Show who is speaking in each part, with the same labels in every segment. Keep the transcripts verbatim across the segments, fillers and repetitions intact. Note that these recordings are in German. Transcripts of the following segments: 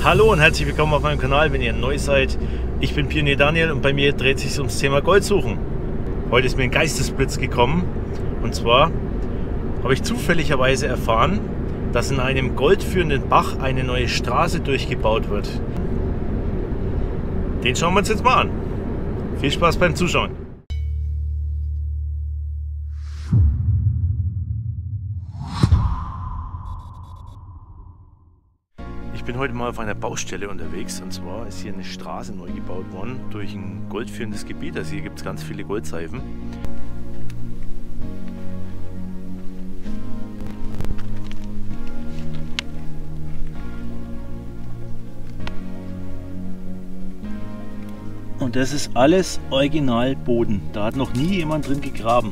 Speaker 1: Hallo und herzlich willkommen auf meinem Kanal, wenn ihr neu seid. Ich bin Pionier Daniel und bei mir dreht sich ums Thema Goldsuchen. Heute ist mir ein Geistesblitz gekommen und zwar habe ich zufälligerweise erfahren, dass in einem goldführenden Bach eine neue Straße durchgebaut wird. Den schauen wir uns jetzt mal an. Viel Spaß beim Zuschauen. Ich bin heute mal auf einer Baustelle unterwegs und zwar ist hier eine Straße neu gebaut worden durch ein goldführendes Gebiet. Also hier gibt es ganz viele Goldseifen. Und das ist alles original Boden. Da hat noch nie jemand drin gegraben.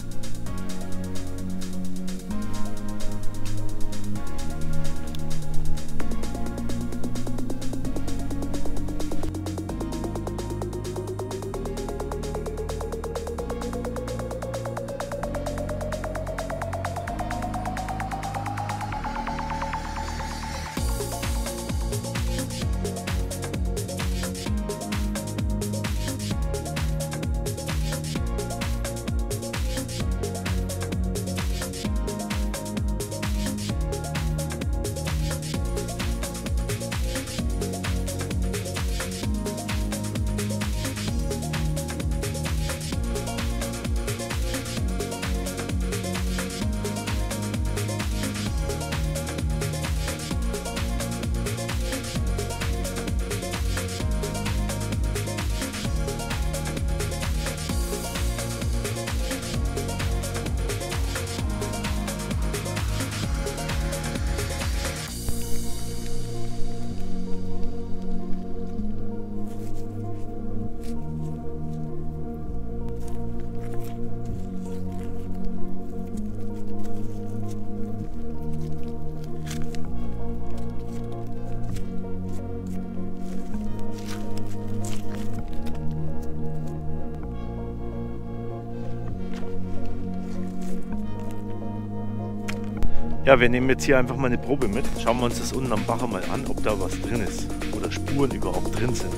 Speaker 1: Ja, wir nehmen jetzt hier einfach mal eine Probe mit. Schauen wir uns das unten am Bach mal an, ob da was drin ist oder Spuren überhaupt drin sind.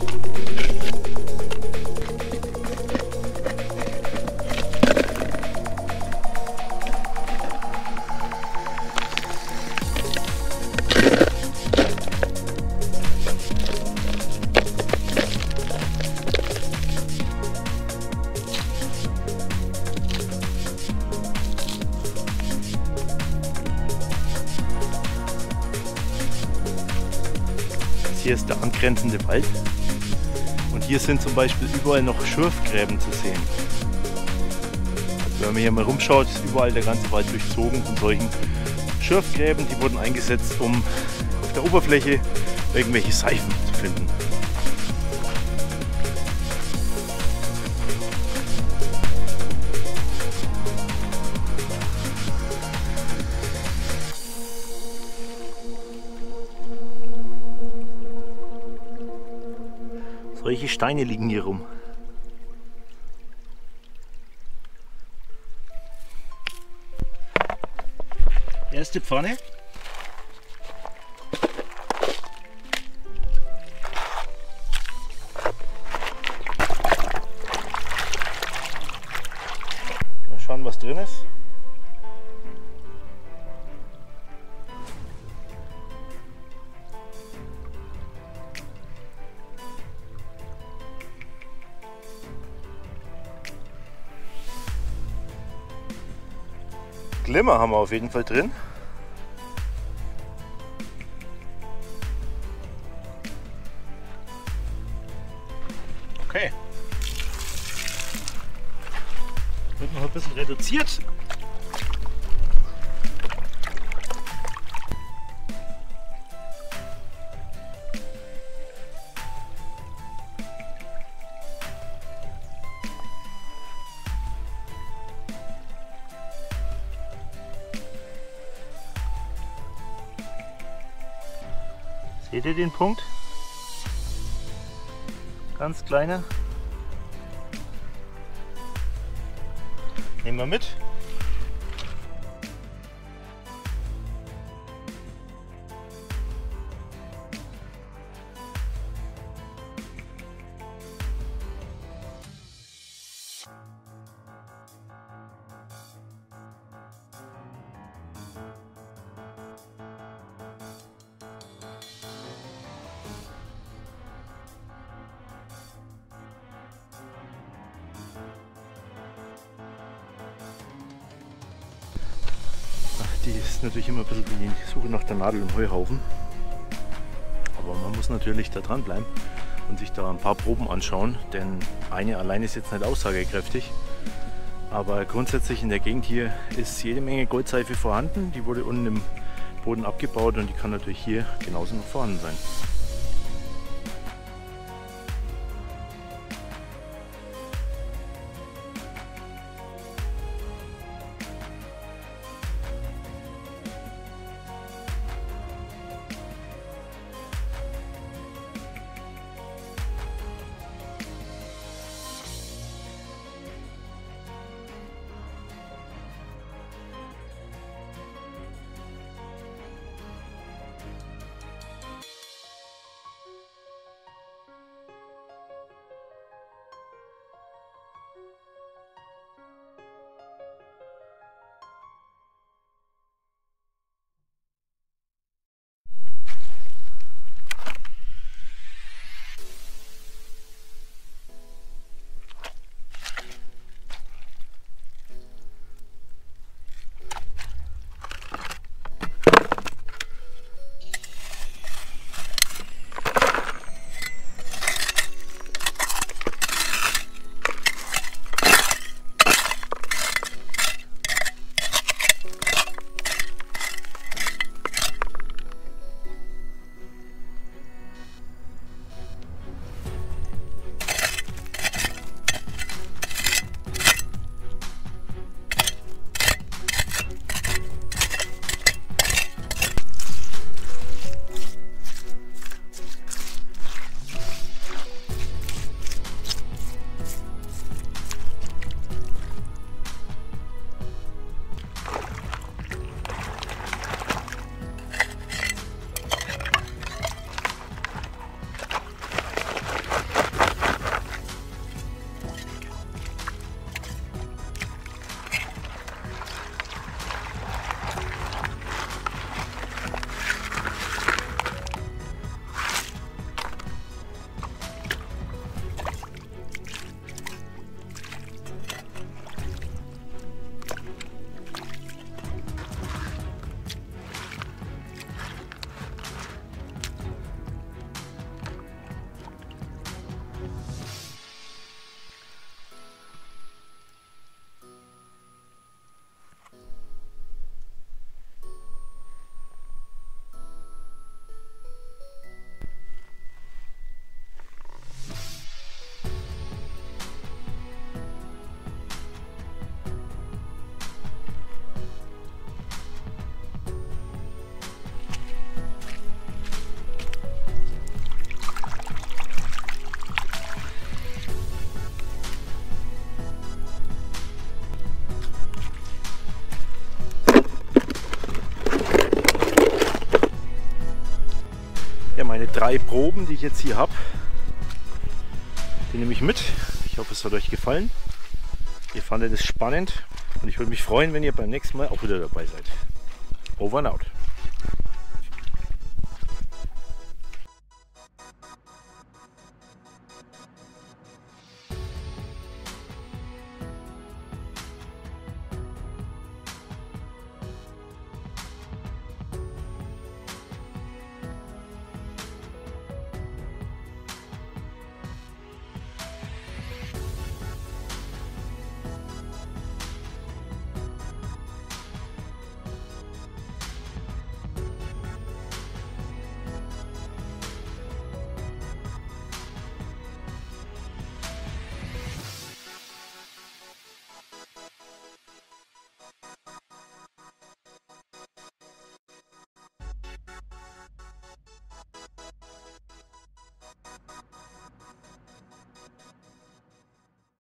Speaker 1: Hier ist der angrenzende Wald und hier sind zum Beispiel überall noch Schürfgräben zu sehen. Also wenn man hier mal rumschaut, ist überall der ganze Wald durchzogen von solchen Schürfgräben. Die wurden eingesetzt, um auf der Oberfläche irgendwelche Seifen zu finden. Solche Steine liegen hier rum. Erste Pfanne. Mal schauen, was drin ist. Glimmer haben wir auf jeden Fall drin. Okay. Wird noch ein bisschen reduziert. Seht ihr den Punkt? Ganz kleiner. Nehmen wir mit. die ist natürlich immer ein bisschen die Suche nach der Nadel im Heuhaufen. Aber man muss natürlich da dranbleiben und sich da ein paar Proben anschauen, denn eine allein ist jetzt nicht aussagekräftig. Aber grundsätzlich in der Gegend hier ist jede Menge Goldseife vorhanden. Die wurde unten im Boden abgebaut und die kann natürlich hier genauso noch vorhanden sein. Meine drei Proben, die ich jetzt hier habe, die nehme ich mit. Ich hoffe, es hat euch gefallen. Ihr fandet es spannend und ich würde mich freuen, wenn ihr beim nächsten Mal auch wieder dabei seid. Over and out.